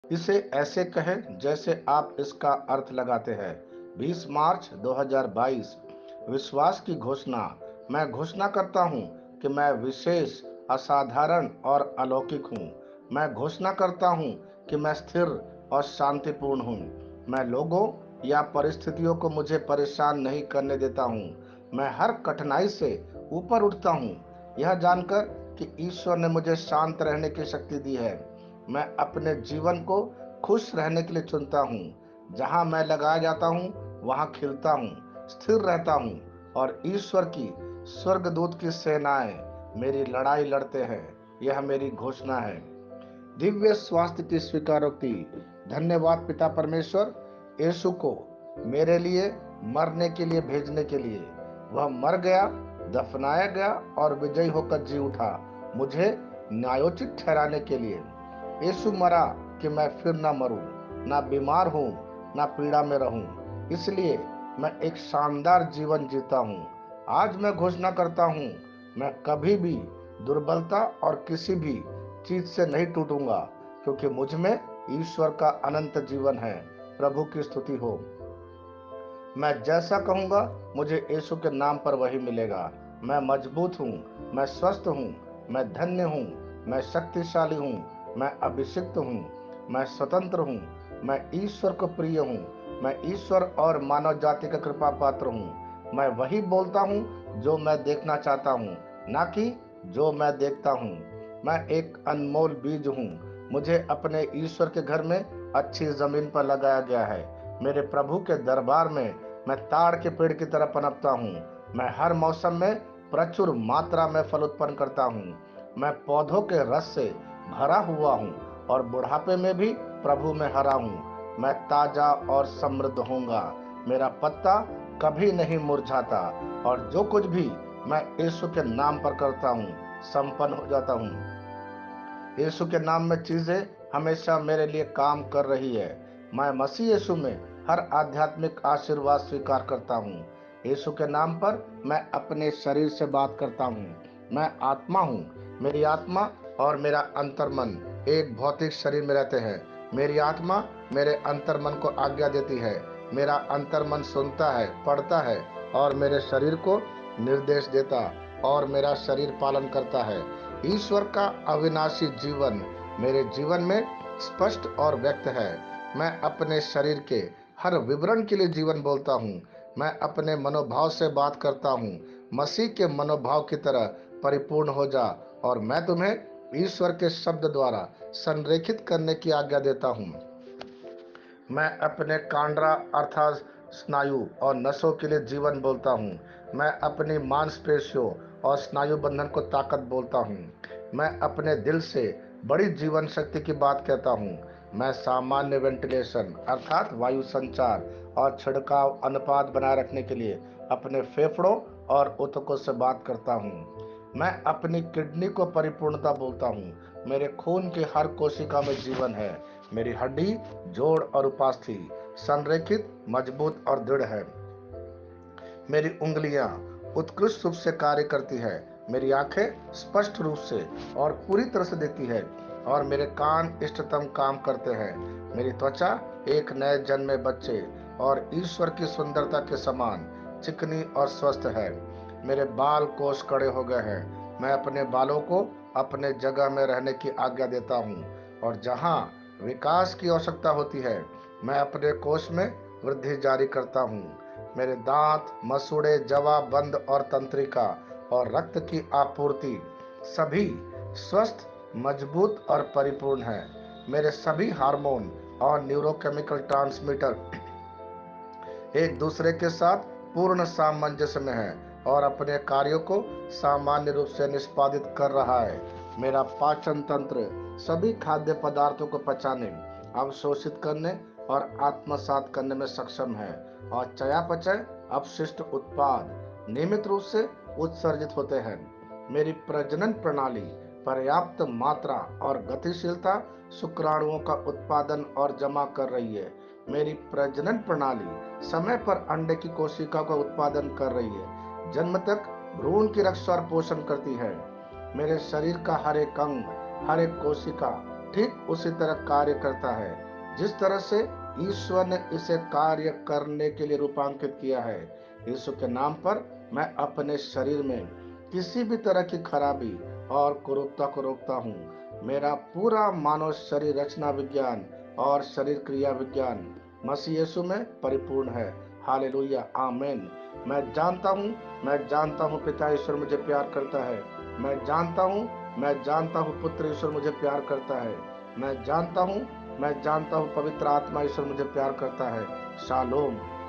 इसे ऐसे कहें जैसे आप इसका अर्थ लगाते हैं। 20 मार्च 2022। विश्वास की घोषणा। मैं घोषणा करता हूँ कि मैं विशेष, असाधारण और अलौकिक हूँ। मैं घोषणा करता हूँ कि मैं स्थिर और शांतिपूर्ण हूँ। मैं लोगों या परिस्थितियों को मुझे परेशान नहीं करने देता हूँ। मैं हर कठिनाई से ऊपर उठता हूँ, यह जानकर कि ईश्वर ने मुझे शांत रहने की शक्ति दी है। मैं अपने जीवन को खुश रहने के लिए चुनता हूँ। जहाँ मैं लगाया जाता हूँ वहाँ खिलता हूँ, स्थिर रहता हूँ और ईश्वर की स्वर्गदूत की सेनाएं मेरी लड़ाई लड़ते हैं। यह मेरी घोषणा है। दिव्य स्वास्थ्य की स्वीकारोक्ति। धन्यवाद पिता परमेश्वर, यीशु को मेरे लिए मरने के लिए भेजने के लिए। वह मर गया, दफनाया गया और विजयी होकर जी उठा, मुझे न्यायोचित ठहराने के लिए। यीशु मरा कि मैं फिर ना मरूं, ना बीमार हूं, ना पीड़ा में रहूं। इसलिए मैं एक शानदार जीवन जीता हूं। आज मैं घोषणा करता हूं, मैं कभी भी दुर्बलता और किसी भी चीज से नहीं टूटूंगा, क्योंकि मुझ में ईश्वर का अनंत जीवन है। प्रभु की स्तुति हो। मैं जैसा कहूंगा मुझे यीशु के नाम पर वही मिलेगा। मैं मजबूत हूँ, मैं स्वस्थ हूँ, मैं धन्य हूँ, मैं शक्तिशाली हूँ, मैं अभिषिक्त हूँ, मैं स्वतंत्र हूँ, मैं ईश्वर को प्रिय हूँ, मैं ईश्वर और मानव जाति का कृपा पात्र हूँ। मैं वही बोलता हूँ जो मैं देखना चाहता हूँ, ना कि जो मैं देखता हूँ। मैं एक अनमोल बीज हूँ, मुझे अपने ईश्वर के घर में अच्छी जमीन पर लगाया गया है। मेरे प्रभु के दरबार में मैं ताड़ के पेड़ की तरह पनपता हूँ। मैं हर मौसम में प्रचुर मात्रा में फल उत्पन्न करता हूँ। मैं पौधों के रस से भरा हुआ हूँ और बुढ़ापे में भी प्रभु में हरा हूँ। मैं ताजा और समृद्ध होऊंगा। मेरा पत्ता कभी नहीं मुरझाता और जो कुछ भी मैं यीशु के नाम पर करता हूँ संपन्न हो जाता हूँ। यीशु के नाम में चीजें हमेशा मेरे लिए काम कर रही है। मैं मसीह यीशु में हर आध्यात्मिक आशीर्वाद स्वीकार करता हूँ। यीशु के नाम पर मैं अपने शरीर से बात करता हूँ। मैं आत्मा हूँ। मेरी आत्मा और मेरा अंतर्मन एक भौतिक शरीर में रहते हैं। मेरी आत्मा मेरे अंतर्मन को आज्ञा देती है। मेरा अंतर्मन सुनता है, पढ़ता है और मेरे शरीर को निर्देश देता और मेरा शरीर पालन करता है। ईश्वर का अविनाशी जीवन मेरे जीवन में स्पष्ट और व्यक्त है। मैं अपने शरीर के हर विवरण के लिए जीवन बोलता हूँ। मैं अपने मनोभाव से बात करता हूँ, मसीह के मनोभाव की तरह परिपूर्ण हो जा, और मैं तुम्हें ईश्वर के शब्द द्वारा संरेखित करने की आज्ञा देता हूँ। मैं अपने कांड्रा अर्थात स्नायु और नसों के लिए जीवन बोलता हूँ। मैं अपनी मांसपेशियों और स्नायु बंधन को ताकत बोलता हूँ। मैं अपने दिल से बड़ी जीवन शक्ति की बात कहता हूँ। मैं सामान्य वेंटिलेशन अर्थात वायु संचार और छिड़काव अनुपात बनाए रखने के लिए अपने फेफड़ों और ऊतकों से बात करता हूँ। मैं अपनी किडनी को परिपूर्णता बोलता हूँ। मेरे खून की हर कोशिका में जीवन है। मेरी हड्डी, जोड़ और उपास्थि संरेखित, मजबूत और दृढ़ है। मेरी उंगलियां उत्कृष्ट रूप से कार्य करती है। मेरी आंखें स्पष्ट रूप से और पूरी तरह से देखती है और मेरे कान इष्टतम काम करते हैं। मेरी त्वचा एक नए जन्मे बच्चे और ईश्वर की सुंदरता के समान चिकनी और स्वस्थ है। मेरे बाल कोष कड़े हो गए हैं। मैं अपने बालों को अपने जगह में रहने की आज्ञा देता हूँ और जहाँ विकास की आवश्यकता होती है मैं अपने कोष में वृद्धि जारी करता हूँ। मेरे दांत, मसूड़े, जवा, बंद और तंत्रिका और रक्त की आपूर्ति सभी स्वस्थ, मजबूत और परिपूर्ण है। मेरे सभी हार्मोन और न्यूरोकेमिकल ट्रांसमीटर एक दूसरे के साथ पूर्ण सामंजस्य में है और अपने कार्यों को सामान्य रूप से निष्पादित कर रहा है। मेरा पाचन तंत्र सभी खाद्य पदार्थों को पचाने, अवशोषित करने और आत्मसात करने में सक्षम है और चयापचय अपशिष्ट उत्पाद नियमित रूप से उत्सर्जित होते हैं। मेरी प्रजनन प्रणाली पर्याप्त मात्रा और गतिशीलता शुक्राणुओं का उत्पादन और जमा कर रही है। मेरी प्रजनन प्रणाली समय पर अंडे की कोशिका का उत्पादन कर रही है, जन्म तक भ्रूण की रक्षा और पोषण करती है। मेरे शरीर का हर एक अंग, हर एक कोशिका ठीक उसी तरह कार्य करता है जिस तरह से ईश्वर ने इसे कार्य करने के लिए रूपांकित किया है। यीशु के नाम पर मैं अपने शरीर में किसी भी तरह की खराबी और कुरूपता को रोकता हूँ। मेरा पूरा मानव शरीर रचना विज्ञान और शरीर क्रिया विज्ञान मसीह यीशु में परिपूर्ण है। Hallelujah, amen. मैं जानता हूँ पिता ईश्वर मुझे प्यार करता है। मैं जानता हूँ पुत्र ईश्वर मुझे प्यार करता है। मैं जानता हूँ पवित्र आत्मा ईश्वर मुझे प्यार करता है। शालोम।